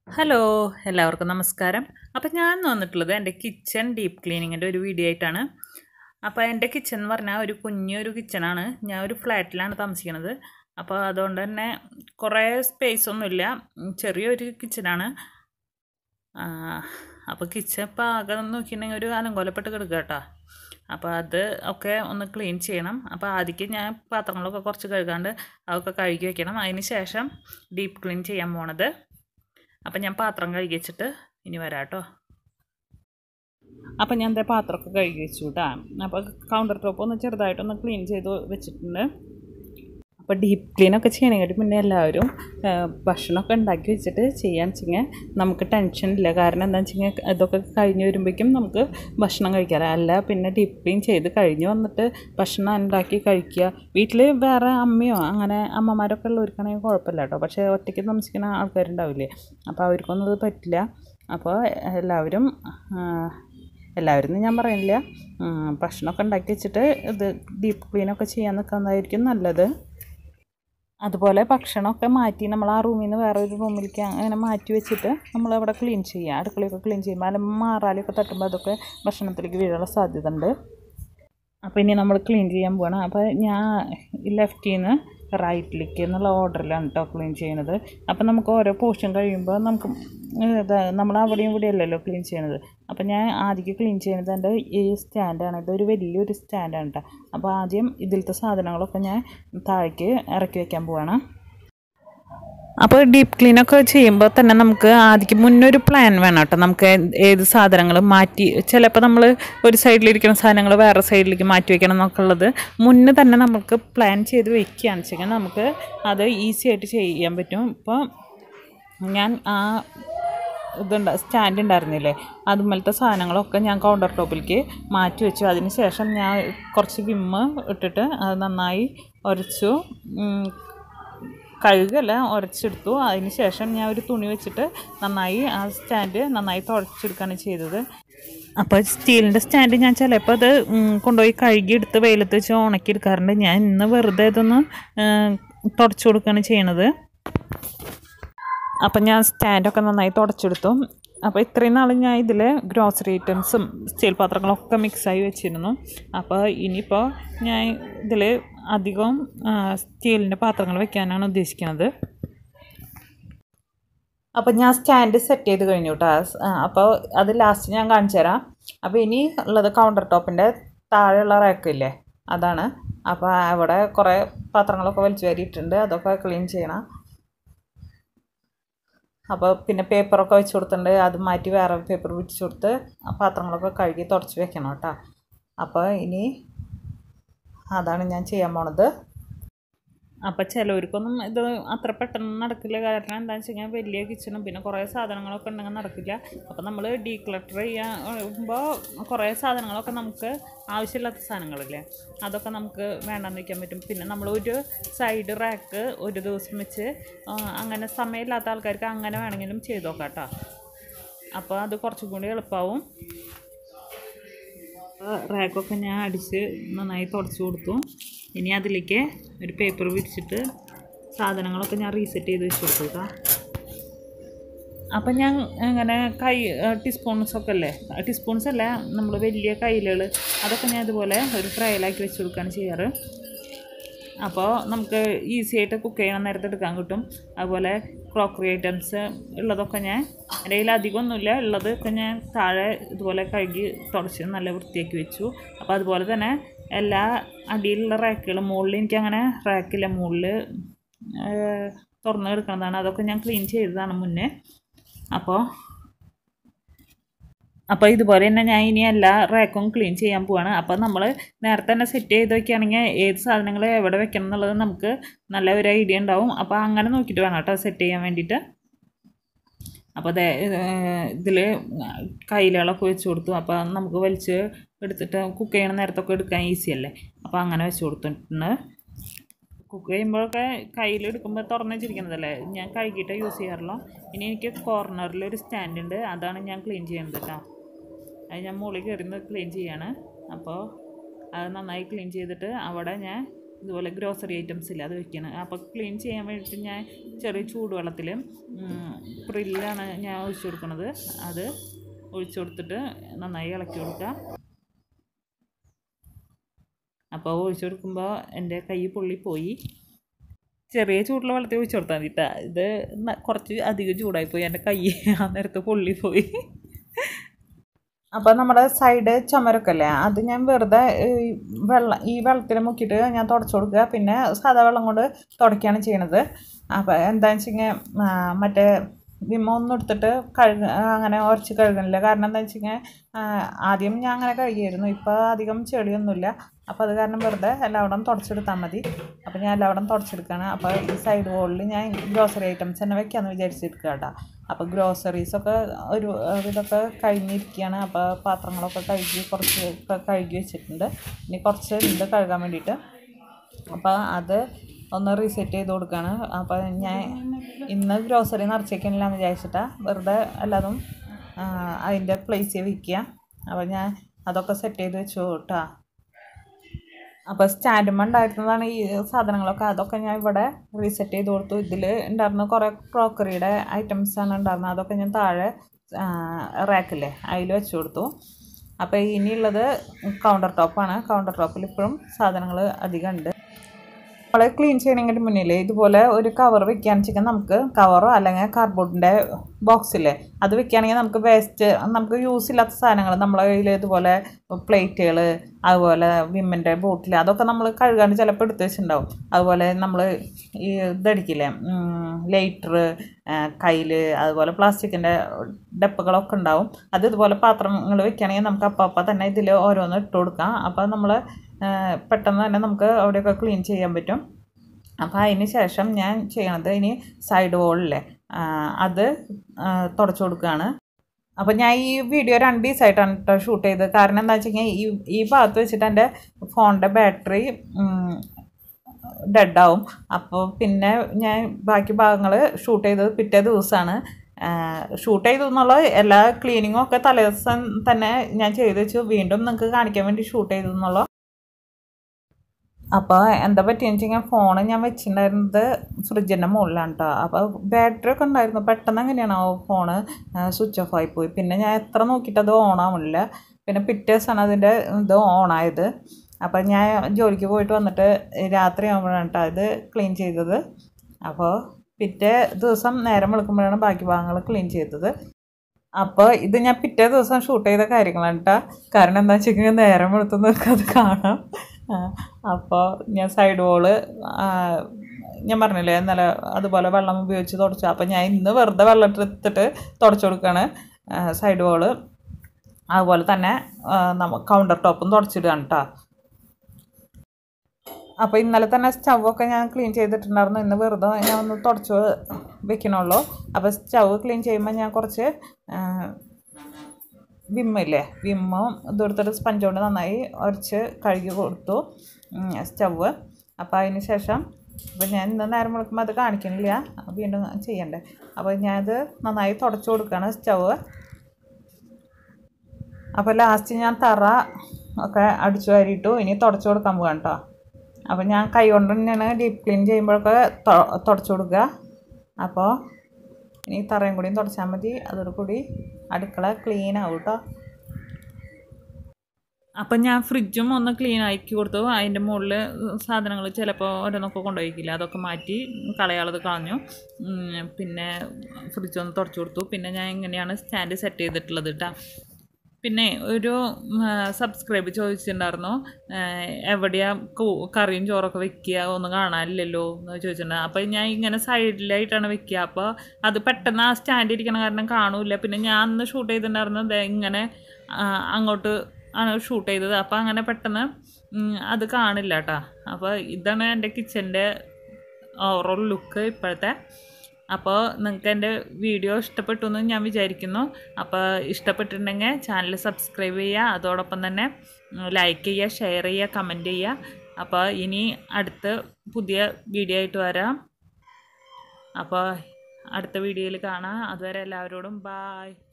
Hello എല്ലാവർക്കും നമസ്കാരം. അപ്പോൾ ഞാൻ വന്നിട്ടുള്ളത് എൻ്റെ കിച്ചൺ ഡീപ്പ് ക്ലീനിങ്ങിൻ്റെ ഒരു വീഡിയോ ആയിട്ടാണ്. അപ്പോൾ എൻ്റെ കിച്ചൺ എന്ന് പറഞ്ഞാൽ ഒരു കുഞ്ഞൊരു കിച്ചണാണ്. ഞാൻ ഒരു ഫ്ലാറ്റിലാണ് താമസിക്കുന്നത്. അപ്പോൾ അതുകൊണ്ട് തന്നെ കുറേ സ്പേസ് ഒന്നുമില്ല, ചെറിയൊരു കിച്ചണാണ്. അപ്പോൾ കിച്ചൺ ഇപ്പോൾ ആകെ നോക്കിയിട്ടുണ്ടെങ്കിൽ ഒരു അലങ്കോലപ്പെട്ട് കിടക്കുക കേട്ടോ. അപ്പോൾ അത് ഒക്കെ ഒന്ന് ക്ലീൻ ചെയ്യണം. അപ്പോൾ ആദ്യം ഞാൻ പാത്രങ്ങളൊക്കെ കുറച്ച് കഴുകാണ്ട് അതൊക്കെ കഴുകി വയ്ക്കണം. അതിന് ശേഷം ഡീപ്പ് ക്ലീൻ ചെയ്യാൻ പോണത്. അപ്പം ഞാൻ പാത്രം കഴുകി വെച്ചിട്ട് ഇനി വരാം കേട്ടോ. അപ്പം ഞാൻ പാത്രമൊക്കെ കഴുകി വെച്ചു കേട്ടോ. അപ്പോൾ കൗണ്ടർ ടോപ്പ് ഒന്ന് ചെറുതായിട്ടൊന്ന് ക്ലീൻ ചെയ്ത് വെച്ചിട്ടുണ്ട്. അപ്പോൾ ഡീപ്പ് ക്ലീനൊക്കെ ചെയ്യണമെങ്കിൽ പിന്നെ എല്ലാവരും ഭക്ഷണമൊക്കെ ഉണ്ടാക്കി വെച്ചിട്ട് ചെയ്യാന്ന് വെച്ചെങ്കിൽ നമുക്ക് ടെൻഷനില്ല. കാരണം എന്താണെന്ന് വെച്ചെങ്കിൽ ഇതൊക്കെ കഴിഞ്ഞ് വരുമ്പോഴേക്കും നമുക്ക് ഭക്ഷണം കഴിക്കാം. അല്ല പിന്നെ ഡീപ്പ് ക്ലീൻ ചെയ്ത് കഴിഞ്ഞ് വന്നിട്ട് ഭക്ഷണം ഉണ്ടാക്കി കഴിക്കുക. വീട്ടിൽ വേറെ അമ്മയോ അങ്ങനെ അമ്മമാരൊക്കെ ഉള്ളവർക്കാണെങ്കിൽ കുഴപ്പമില്ല കേട്ടോ. പക്ഷേ ഒറ്റയ്ക്ക് താമസിക്കുന്ന ആൾക്കാരുണ്ടാവില്ലേ, അപ്പോൾ അവർക്കൊന്നും ഇത് പറ്റില്ല. അപ്പോൾ എല്ലാവരും ഞാൻ പറയുന്നില്ല, ഭക്ഷണമൊക്കെ ഉണ്ടാക്കി വെച്ചിട്ട് ഇത് ഡീപ്പ് ക്ലീനൊക്കെ ചെയ്യാൻ നിൽക്കുന്നതായിരിക്കും നല്ലത്. അതുപോലെ ഭക്ഷണമൊക്കെ മാറ്റി നമ്മൾ ആ റൂമിൽ നിന്ന് വേറെ ഒരു റൂമിലേക്ക് അങ്ങനെ മാറ്റി വെച്ചിട്ട് നമ്മളവിടെ ക്ലീൻ ചെയ്യുക. അടുക്കളയൊക്കെ ക്ലീൻ ചെയ്യുമ്പോൾ അല്ലെങ്കിൽ മാറാലൊക്കെ തട്ടുമ്പോൾ അതൊക്കെ ഭക്ഷണത്തിലേക്ക് വീഴാനുള്ള സാധ്യത ഉണ്ട്. അപ്പോൾ ഇനി നമ്മൾ ക്ലീൻ ചെയ്യാൻ പോകണം. അപ്പോൾ ഞാൻ ലെഫ്റ്റിൽ നിന്ന് റൈറ്റിലേക്ക് എന്നുള്ള ഓർഡറിലാണ് കേട്ടോ ക്ലീൻ ചെയ്യുന്നത്. അപ്പം നമുക്ക് ഓരോ പോർഷൻ കഴിയുമ്പോൾ നമുക്ക് നമ്മൾ അവിടെയും ഇവിടെ അല്ലല്ലോ ക്ലീൻ ചെയ്യണത്. അപ്പം ഞാൻ ആദ്യം ക്ലീൻ ചെയ്യുന്നത് എൻ്റെ ഈ സ്റ്റാൻഡാണ്. ഇതൊരു വലിയൊരു സ്റ്റാൻഡാണ് കേട്ടോ. അപ്പോൾ ആദ്യം ഇതിലത്തെ സാധനങ്ങളൊക്കെ ഞാൻ താഴേക്ക് ഇറക്കി വയ്ക്കാൻ പോവാണ്. അപ്പോൾ ഡീപ്പ് ക്ലീനൊക്കെ ചെയ്യുമ്പോൾ തന്നെ നമുക്ക് ആദ്യം മുന്നൊരു പ്ലാൻ വേണം കേട്ടോ. നമുക്ക് ഏത് സാധനങ്ങൾ മാറ്റി, ചിലപ്പോൾ നമ്മൾ ഒരു സൈഡിലിരിക്കുന്ന സാധനങ്ങൾ വേറെ സൈഡിലേക്ക് മാറ്റി വയ്ക്കണം എന്നൊക്കെ ഉള്ളത് മുന്നേ തന്നെ നമുക്ക് പ്ലാൻ ചെയ്ത് വയ്ക്കുകയാണെന്ന് വെച്ചെങ്കിൽ നമുക്ക് അത് ഈസി ആയിട്ട് ചെയ്യാൻ പറ്റും. ഇപ്പോൾ ഞാൻ സ്റ്റാൻഡ് ഉണ്ടായിരുന്നില്ലേ, അതുപോലത്തെ സാധനങ്ങളൊക്കെ ഞാൻ കൗണ്ടർ ടോപ്പിലേക്ക് മാറ്റി വെച്ചു. അതിന് ശേഷം ഞാൻ കുറച്ച് വിമ്മ് ഇട്ടിട്ട് അത് നന്നായി ഉരച്ചു, കഴുകല്ല ഉരച്ചെടുത്തു. അതിന് ശേഷം ഞാൻ ഒരു തുണി വെച്ചിട്ട് നന്നായി ആ സ്റ്റാൻഡ് നന്നായി തുടച്ചെടുക്കുകയാണ് ചെയ്തത്. അപ്പോൾ സ്റ്റീലിൻ്റെ സ്റ്റാൻഡ് ഞാൻ ചിലപ്പോൾ അത് കൊണ്ടുപോയി കഴുകിയെടുത്ത് വെയിലത്ത് വെച്ച് ഉണക്കിയെടുക്കാറുണ്ട്. ഞാൻ ഇന്ന് വെറുതെ ഇതൊന്ന് തുടച്ചു കൊടുക്കുകയാണ് ചെയ്യണത്. അപ്പം ഞാൻ സ്റ്റാൻഡൊക്കെ നന്നായി തുടച്ചെടുത്തു. അപ്പോൾ ഇത്രയും നാൾ ഞാൻ ഇതിൽ ഗ്രോസറി ഐറ്റംസും സ്റ്റീൽ പാത്രങ്ങളൊക്കെ മിക്സായി വെച്ചിരുന്നു. അപ്പോൾ ഇനിയിപ്പോൾ ഞാൻ ഇതിൽ അധികം സ്റ്റീലിൻ്റെ പാത്രങ്ങൾ വെക്കാനാണ് ഉദ്ദേശിക്കുന്നത്. അപ്പോൾ ഞാൻ സ്റ്റാൻഡ് സെറ്റ് ചെയ്ത് കഴിഞ്ഞു കേട്ടോ. അപ്പോൾ അത് ലാസ്റ്റ് ഞാൻ കാണിച്ചു തരാം. അപ്പോൾ ഇനി ഉള്ളത് കൗണ്ടർ ടോപ്പിൻ്റെ താഴെയുള്ള റാക്കില്ലേ, അതാണ്. അപ്പോൾ അവിടെ കുറേ പാത്രങ്ങളൊക്കെ വലിച്ചു വാരിയിട്ടുണ്ട്, അതൊക്കെ ക്ലീൻ ചെയ്യണം. അപ്പോൾ പിന്നെ പേപ്പറൊക്കെ വെച്ച് കൊടുത്തിട്ടുണ്ട്, അത് മാറ്റി വേറെ പേപ്പർ വിരിച്ച് കൊടുത്ത് പാത്രങ്ങളൊക്കെ കഴുകി തുടച്ച് വെക്കണം കേട്ടോ. അപ്പോൾ ഇനി അതാണ് ഞാൻ ചെയ്യാൻ പോണത്. അപ്പോൾ ചിലവർക്കൊന്നും ഇത് അത്ര പെട്ടെന്ന് നടക്കില്ല. കാരണം എന്താണെന്ന് വെച്ച് കഴിഞ്ഞാൽ വലിയ കിച്ചണും പിന്നെ കുറേ സാധനങ്ങളൊക്കെ ഉണ്ടെങ്കിൽ നടക്കില്ല. അപ്പോൾ നമ്മൾ ഡീക്ലട്ടർ ചെയ്യുമ്പോൾ കുറേ സാധനങ്ങളൊക്കെ നമുക്ക് ആവശ്യമില്ലാത്ത സാധനങ്ങളില്ലേ, അതൊക്കെ നമുക്ക് വേണ്ടെന്ന് വയ്ക്കാൻ പറ്റും. പിന്നെ നമ്മൾ ഒരു സൈഡ് റാക്ക് ഒരു ദിവസം വെച്ച് അങ്ങനെ സമയമില്ലാത്ത ആൾക്കാർക്ക് അങ്ങനെ വേണമെങ്കിലും ചെയ്ത് നോക്കാം കേട്ടോ. അപ്പോൾ അത് കുറച്ചും കൂടി എളുപ്പമാവും. റാക്കൊക്കെ ഞാൻ അടിച്ച് നന്നായി തുടച്ച് കൊടുത്തു. ഇനി അതിലേക്ക് ഒരു പേപ്പർ വിരിച്ചിട്ട് സാധനങ്ങളൊക്കെ ഞാൻ റീസെറ്റ് ചെയ്ത് വെച്ച് കൊടുത്തു കേട്ടോ. അപ്പം ഞാൻ അങ്ങനെ ടീസ്പൂൺസൊക്കെ അല്ലേ, ടീസ്പൂൺസ് അല്ല, നമ്മൾ വലിയ കയ്യിലുകൾ അതൊക്കെ ഞാൻ ഇതുപോലെ ഒരു ട്രയലാക്കി വെച്ച് കൊടുക്കുകയാണ് ചെയ്യാറ്. അപ്പോൾ നമുക്ക് ഈസി ആയിട്ട് കുക്ക് ചെയ്യണ നേരത്തെ എടുക്കാൻ കിട്ടും. അതുപോലെ ക്രോക്കറി ഐറ്റംസ് ഉള്ളതൊക്കെ ഞാൻ എൻ്റെ കയ്യിൽ അധികമൊന്നുമില്ല, ഉള്ളതൊക്കെ ഞാൻ താഴെ ഇതുപോലെ കഴുകി തുടച്ച് നല്ല വൃത്തിയാക്കി വെച്ചു. അപ്പോൾ അതുപോലെ തന്നെ എല്ലാ അടിയിലുള്ള റാക്കുകളും, മുകളിൽ എനിക്കങ്ങനെ റാക്കില്ല, മുകളിൽ തുറന്ന് കിടക്കുന്നതാണ്, അതൊക്കെ ഞാൻ ക്ലീൻ ചെയ്തതാണ് മുന്നേ. അപ്പോൾ ഇതുപോലെ തന്നെ ഞാൻ ഇനി എല്ലാ റാക്കും ക്ലീൻ ചെയ്യാൻ പോവാണ്. അപ്പോൾ നമ്മൾ നേരത്തെ തന്നെ സെറ്റ് ചെയ്ത് വയ്ക്കുകയാണെങ്കിൽ ഏത് സാധനങ്ങൾ എവിടെ വെക്കണം എന്നുള്ളത് നമുക്ക് നല്ല ഒരു ഐഡിയ ഉണ്ടാവും. അപ്പോൾ അങ്ങനെ നോക്കിയിട്ട് വേണം കേട്ടോ സെറ്റ് ചെയ്യാൻ വേണ്ടിയിട്ട്. അപ്പോൾ ഇതിൽ കയ്യിലുകളൊക്കെ വെച്ച് കൊടുത്തു. അപ്പോൾ നമുക്ക് വലിച്ച് എടുത്തിട്ട് കുക്ക് ചെയ്യണ നേരത്തൊക്കെ എടുക്കാൻ ഈസി അല്ലേ. അപ്പോൾ അങ്ങനെ വെച്ച് കൊടുത്തിട്ടുണ്ട്. കുക്ക് ചെയ്യുമ്പോഴൊക്കെ കയ്യിലെടുക്കുമ്പോൾ തുറന്ന് വെച്ചിരിക്കുന്നതല്ലേ, ഞാൻ കഴുകിയിട്ട് യൂസ് ചെയ്യാറുള്ളൂ. ഇനി എനിക്ക് കോർണറിലൊരു സ്റ്റാൻഡ് ഉണ്ട്, അതാണ് ഞാൻ ക്ലീൻ ചെയ്യുന്നത് കേട്ടോ. അത് ഞാൻ മുകളിൽ കയറി ക്ലീൻ ചെയ്യാണ്. അപ്പോൾ അത് നന്നായി ക്ലീൻ ചെയ്തിട്ട് അവിടെ ഞാൻ ഇതുപോലെ ഗ്രോസറി ഐറ്റംസ് ഇല്ല അത് വെക്കണം. അപ്പോൾ ക്ലീൻ ചെയ്യാൻ വേണ്ടിയിട്ട് ഞാൻ ചെറിയ ചൂടുവെള്ളത്തിൽ പ്രില്ലാണ് ഞാൻ ഒഴിച്ചു കൊടുക്കുന്നത്. അത് ഒഴിച്ചു കൊടുത്തിട്ട് നന്നായി ഇളക്കി കൊടുക്കുക. അപ്പോൾ ഒഴിച്ചു കൊടുക്കുമ്പോൾ എൻ്റെ കൈ പൊള്ളിപ്പോയി. ചെറിയ ചൂടുള്ള വെള്ളത്തിൽ ഒഴിച്ചു കൊടുത്താൽ മതിട്ടാ. ഇത് കുറച്ച് അധികം ചൂടായിപ്പോയി, എൻ്റെ കൈ ആ നേരത്ത് പൊള്ളിപ്പോയി. അപ്പോൾ നമ്മുടെ സൈഡ് ചുമരൊക്കെ അല്ലേ, അത് ഞാൻ വെറുതെ ഈ വെള്ളത്തിൽ മുക്കിയിട്ട് ഞാൻ തുടച്ചു കൊടുക്കുക. പിന്നെ സാധാ വെള്ളം കൊണ്ട് തുടയ്ക്കുകയാണ് ചെയ്യണത്. അപ്പോൾ എന്താണെന്ന് വെച്ചിട്ടുണ്ടെങ്കിൽ മറ്റേ വിമ്മ ഒന്നും എടുത്തിട്ട് അങ്ങനെ ഉരച്ച് കഴുകണില്ല. കാരണം എന്താണെന്ന് വെച്ചിട്ടുണ്ടെങ്കിൽ ആദ്യം ഞാൻ അങ്ങനെ കഴുകിയായിരുന്നു, ഇപ്പോൾ അധികം ചെളിയൊന്നുമില്ല. അപ്പോൾ അത് കാരണം വെറുതെ എല്ലാവിടം തുടച്ചെടുത്താൽ മതി. അപ്പോൾ ഞാൻ എല്ലാവിടം തുടച്ചെടുക്കുകയാണ്. അപ്പോൾ ഈ സൈഡ് വോളിൽ ഞാൻ ഗ്രോസറി ഐറ്റംസ് തന്നെ വെക്കാമെന്ന് വിചാരിച്ചെടുക്കുക കേട്ടോ. അപ്പോൾ ഗ്രോസറീസൊക്കെ ഇതൊക്കെ കഴിഞ്ഞിരിക്കുകയാണ്. അപ്പോൾ പാത്രങ്ങളൊക്കെ കുറച്ച് കഴുകി വെച്ചിട്ടുണ്ട്. ഇനി കുറച്ച് ഉണ്ട് കഴുകാൻ വേണ്ടിയിട്ട്. അപ്പോൾ അത് ഒന്ന് റീസെറ്റ് ചെയ്ത് കൊടുക്കുകയാണ്. അപ്പോൾ ഞാൻ ഇന്ന് ഗ്രോസറി നിറച്ചേക്കണില്ല എന്ന് വിചാരിച്ചിട്ടാണ് വെറുതെ എല്ലാതും അതിൻ്റെ പ്ലേസിൽ വയ്ക്കുക. അപ്പോൾ ഞാൻ അതൊക്കെ സെറ്റ് ചെയ്ത് വെച്ചു കേട്ടോ. അപ്പോൾ സ്റ്റാൻഡുമ്മ ഉണ്ടായിരുന്നതാണ് ഈ സാധനങ്ങളൊക്കെ, അതൊക്കെ ഞാൻ ഇവിടെ റീസെറ്റ് ചെയ്ത് കൊടുത്തു. ഇതിൽ ഉണ്ടായിരുന്ന കുറേ ക്രോക്കറിയുടെ ഐറ്റംസാണ് ഉണ്ടായിരുന്നത്. അതൊക്കെ ഞാൻ താഴെ റാക്കില്ലേ അതിൽ വെച്ച് കൊടുത്തു. അപ്പോൾ ഇനിയുള്ളത് കൗണ്ടർ ടോപ്പാണ്. കൗണ്ടർ ടോപ്പിൽ ഇപ്പോഴും സാധനങ്ങൾ അധികം ഉണ്ട്. നമ്മൾ ക്ലീൻ ചെയ്യണമെങ്കിൽ മുന്നിൽ ഇതുപോലെ ഒരു കവർ വെക്കുകയാണെന്ന് വെച്ചാൽ നമുക്ക് കവറോ അല്ലെങ്കിൽ കാർഡ്ബോർഡിൻ്റെ ബോക്സില്ലേ അത് വെക്കുകയാണെങ്കിൽ നമുക്ക് വേസ്റ്റ്, നമുക്ക് യൂസ് ഇല്ലാത്ത സാധനങ്ങൾ നമ്മളെ കയ്യിൽ ഇതുപോലെ പ്ലേറ്റുകൾ, അതുപോലെ വിമ്മിൻ്റെ ബോട്ടിൽ, അതൊക്കെ നമ്മൾ കഴുകാണ്ട് ചിലപ്പോൾ എടുത്ത് വെച്ചിട്ടുണ്ടാവും. അതുപോലെ നമ്മൾ ഈ ഇതടിക്കില്ലേ ലൈറ്റർ, കയ്യിൽ, അതുപോലെ പ്ലാസ്റ്റിക്കിൻ്റെ ഡപ്പകളൊക്കെ ഉണ്ടാവും. അത് ഇതുപോലെ പാത്രങ്ങൾ വെക്കുകയാണെങ്കിൽ നമുക്ക് അപ്പം തന്നെ ഇതിൽ ഓരോന്ന് ഇട്ട് കൊടുക്കാം. അപ്പോൾ നമ്മൾ പെട്ടെന്ന് തന്നെ നമുക്ക് അവിടെയൊക്കെ ക്ലീൻ ചെയ്യാൻ പറ്റും. അപ്പോൾ അതിന് ശേഷം ഞാൻ ചെയ്യണത് ഇനി സൈഡ് വോളിലെ അത് തുടച്ചു കൊടുക്കുകയാണ്. അപ്പോൾ ഞാൻ ഈ വീഡിയോ 2 ദിവസമായിട്ടാണ് കേട്ടോ ഷൂട്ട് ചെയ്തത്. കാരണം എന്താ വെച്ച് കഴിഞ്ഞാൽ ഈ ഭാഗത്ത് വെച്ചിട്ട് എൻ്റെ ഫോണിൻ്റെ ബാറ്ററി ഡെഡാവും. അപ്പോൾ പിന്നെ ഞാൻ ബാക്കി ഭാഗങ്ങൾ ഷൂട്ട് ചെയ്തത് പിറ്റേ ദിവസമാണ്. ഷൂട്ട് ചെയ്തു എന്നുള്ള എല്ലാ ക്ലീനിങ്ങും ഒക്കെ തലേദിവസം തന്നെ ഞാൻ ചെയ്ത് വെച്ചു. വീണ്ടും നിങ്ങൾക്ക് കാണിക്കാൻ വേണ്ടി ഷൂട്ട് ചെയ്തു എന്നുള്ള. അപ്പോൾ എന്താ പറ്റിയെന്ന് വെച്ച് കഴിഞ്ഞാൽ ഫോണ് ഞാൻ വെച്ചിട്ടുണ്ടായിരുന്നത് ഫ്രിഡ്ജിൻ്റെ മുകളിലാണ് കേട്ടോ. അപ്പോൾ ബാറ്ററി ഒക്കെ ഉണ്ടായിരുന്നു. പെട്ടെന്ന് എങ്ങനെയാണോ ഫോണ് സ്വിച്ച് ഓഫ് ആയിപ്പോയി. പിന്നെ ഞാൻ എത്ര നോക്കിയിട്ട് അത് ഓണാവില്ല. പിന്നെ പിറ്റേ ദിവസമാണ് അതിൻ്റെ ഇത് ഓണായത്. അപ്പോൾ ഞാൻ ജോലിക്ക് പോയിട്ട് വന്നിട്ട് രാത്രി ആകുമ്പോഴാണ് കേട്ടോ ഇത് ക്ലീൻ ചെയ്തത്. അപ്പോൾ പിറ്റേ ദിവസം നേരം വെളുക്കുമ്പോഴാണ് ബാക്കി ഭാഗങ്ങൾ ക്ലീൻ ചെയ്തത്. അപ്പോൾ ഇത് ഞാൻ പിറ്റേ ദിവസം ഷൂട്ട് ചെയ്ത കാര്യങ്ങളാണ് കേട്ടോ. കാരണം എന്താ വെച്ച് കഴിഞ്ഞാൽ നേരം വെളുത്ത് നിൽക്കത് കാണാം. അപ്പോൾ ഞാൻ സൈഡ് വോള് ഞാൻ പറഞ്ഞില്ലേ ഇന്നലെ അതുപോലെ വെള്ളം ഉപയോഗിച്ച് തുടച്ചു. അപ്പോൾ ഞാൻ ഇന്ന് വെറുതെ വെള്ളം എടുത്തിട്ട് തുടച്ചു കൊടുക്കുകയാണ് സൈഡ് വോള്. അതുപോലെ തന്നെ കൗണ്ടർ ടോപ്പും തുടച്ചിടുകയാണ് കേട്ടോ. അപ്പോൾ ഇന്നലെ തന്നെ സ്റ്റൗവൊക്കെ ഞാൻ ക്ലീൻ ചെയ്തിട്ടുണ്ടായിരുന്നു. ഇന്ന് വെറുതെ ഞാൻ ഒന്ന് തുടച്ച് വെക്കണുള്ളൂ. അപ്പോൾ സ്റ്റൗ ക്ലീൻ ചെയ്യുമ്പോൾ ഞാൻ കുറച്ച് വിമ്മില്ലേ, വിമ്മും ഇതെടുത്തിട്ട് സ്പഞ്ച് കൊണ്ട് നന്നായി ഉരച്ച് കഴുകി കൊടുത്തു സ്റ്റൗവ്. അപ്പോൾ അതിന് ശേഷം അപ്പോൾ ഞാൻ ഇന്ന് നേരം വിളിക്കുമ്പോൾ അത് കാണിക്കണില്ല, വീണ്ടും ചെയ്യണ്ടേ. അപ്പോൾ ഞാനത് നന്നായി തുടച്ചു കൊടുക്കുകയാണ് സ്റ്റൗവ്. അപ്പോൾ ലാസ്റ്റ് ഞാൻ തറ ഒക്കെ അടിച്ചു വാരിയിട്ടു. ഇനി തുടച്ചു കൊടുക്കാൻ പോകാം കേട്ടോ. അപ്പോൾ ഞാൻ കൈ കൊണ്ട് തന്നെയാണ് ഡീപ്പ് ക്ലീൻ ചെയ്യുമ്പോഴൊക്കെ തുടച്ചു കൊടുക്കുക. അപ്പോൾ ഇനി തറയും കൂടിയും തുടച്ചാൽ മതി. അതോടുകൂടി അടുക്കള ക്ലീൻ ആവും കേട്ടോ. അപ്പം ഞാൻ ഫ്രിഡ്ജും ഒന്ന് ക്ലീൻ ആക്കി കൊടുത്തു. അതിൻ്റെ മുകളിൽ സാധനങ്ങൾ ചിലപ്പോൾ ഓരോന്നൊക്കെ കൊണ്ടുപോയിക്കില്ല, അതൊക്കെ മാറ്റി കളയാളത് കളഞ്ഞു. പിന്നെ ഫ്രിഡ്ജൊന്ന് തുടച്ചു കൊടുത്തു. പിന്നെ ഞാൻ ഇങ്ങനെയാണ് സ്റ്റാൻഡ് സെറ്റ് ചെയ്തിട്ടുള്ളത് കേട്ടോ. പിന്നെ ഒരു സബ്സ്ക്രൈബ് ചോദിച്ചിട്ടുണ്ടായിരുന്നു, എവിടെയാണ് കറിയും ചോറൊക്കെ വെക്കുക, ഒന്നും കാണാനില്ലല്ലോ എന്ന് ചോദിച്ചിട്ടുണ്ടായിരുന്നു. അപ്പോൾ ഞാൻ ഇങ്ങനെ സൈഡിലായിട്ടാണ് വെക്കുക. അപ്പോൾ അത് പെട്ടെന്ന് ആ സ്റ്റാൻഡ് ഇരിക്കണ കാരണം കാണൂല. പിന്നെ ഞാൻ അന്ന് ഷൂട്ട് ചെയ്തിട്ടുണ്ടായിരുന്നത് ഇങ്ങനെ അങ്ങോട്ട് ആണ് ഷൂട്ട് ചെയ്തത്. അപ്പോൾ അങ്ങനെ പെട്ടെന്ന് അത് കാണില്ല കേട്ടോ. അപ്പോൾ ഇതാണ് എൻ്റെ കിച്ചൻ്റെ ഓവറോൾ ലുക്ക് ഇപ്പോഴത്തെ. അപ്പോൾ നിങ്ങൾക്ക് എൻ്റെ വീഡിയോ ഇഷ്ടപ്പെട്ടു എന്ന് ഞാൻ വിചാരിക്കുന്നു. അപ്പോൾ ഇഷ്ടപ്പെട്ടിട്ടുണ്ടെങ്കിൽ ചാനൽ സബ്സ്ക്രൈബ് ചെയ്യുക, അതോടൊപ്പം തന്നെ ലൈക്ക് ചെയ്യുക, ഷെയർ ചെയ്യുക, കമൻറ്റ് ചെയ്യുക. അപ്പോൾ ഇനി അടുത്ത പുതിയ വീഡിയോ ആയിട്ട് വരാം. അപ്പോൾ അടുത്ത വീഡിയോയിൽ കാണാം. അതുവരെ എല്ലാവരോടും ബായ്.